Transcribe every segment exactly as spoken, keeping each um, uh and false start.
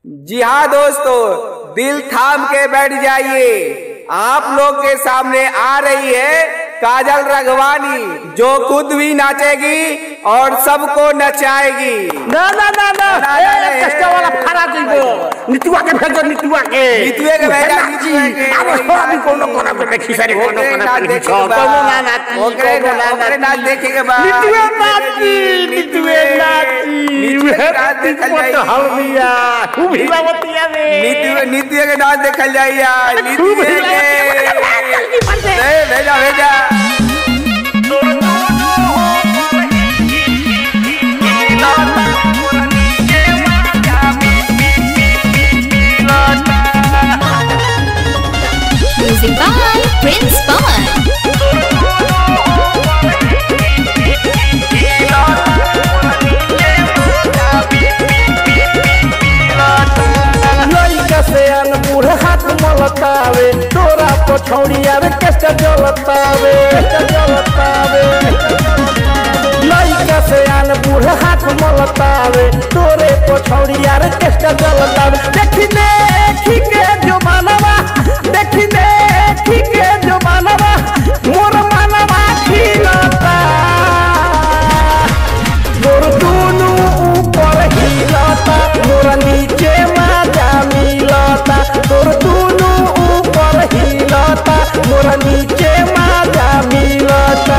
जी हाँ दोस्तों, दिल थाम के बैठ जाइए। आप लोग के सामने आ रही है काजल राघवानी, जो खुद भी नाचेगी और सबको नचाएगी। ना ना ना ना, ए कष्ट वाला फरा दीबो। नितुआ के भेजो, नितुआ के नितुए के भेजा, नितुए के अब हम कोनो कोनो पे देखी सारी कोनो कोनो पे देखी कोनो ना ना ओकरे ओकरे नाच देखेगे बा। नितुए नाची, नितुए नाची, नितुए के नाच देखल जाई। हलमिया खूब हिलावतिया में नितुए नितुए के नाच देखल जाई यार। नितुए के ए भेजा भेजा Music by Prince Pawan. से अनबूढ़ हाथ मलतावे, तोरा पछौड़िया रे कष्ट जलतावे जलतावे। लइका से अनबूढ़ हाथ मलतावे, तोरे पछौड़िया रे कष्ट जलतावे। देखी देखी के जो मानवा, देखी देखी के जो मानवा, मोर मानवा खिलता, मोर दुनु ऊपर हिलता, मोर नीचे माजा मिलता, तोर दुनु ऊपर हिलता, मोर नीचे माजा मिलता।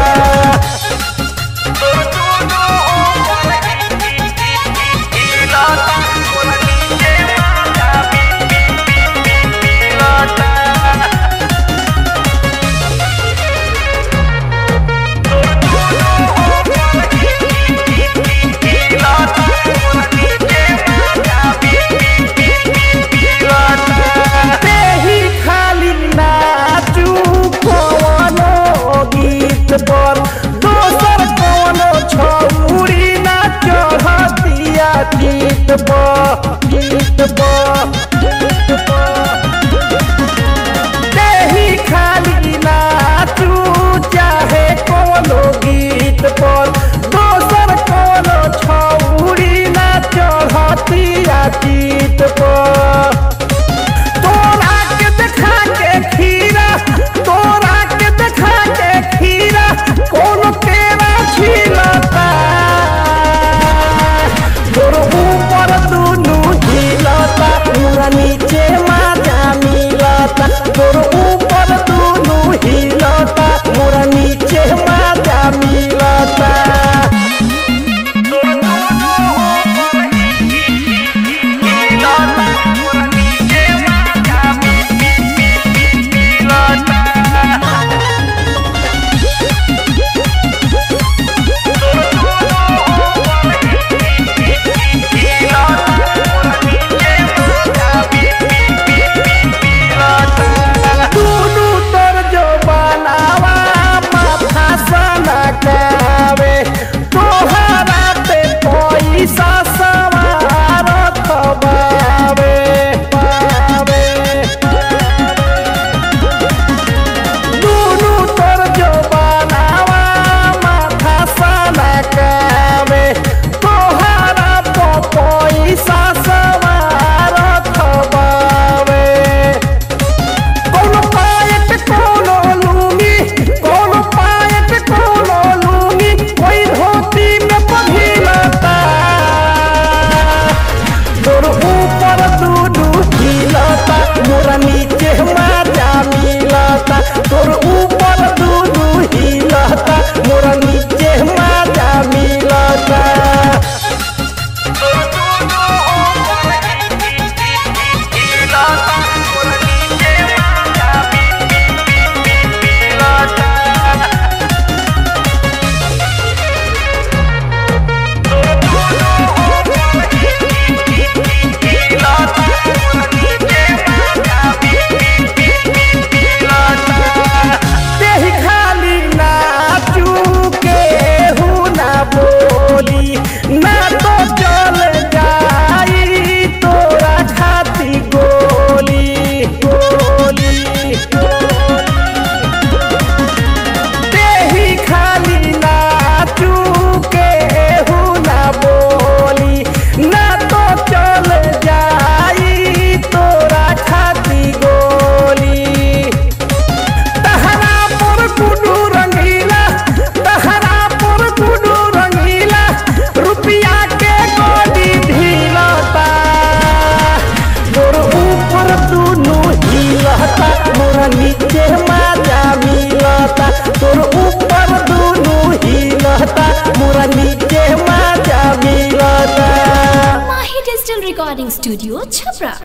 स्टूडियो छपरा।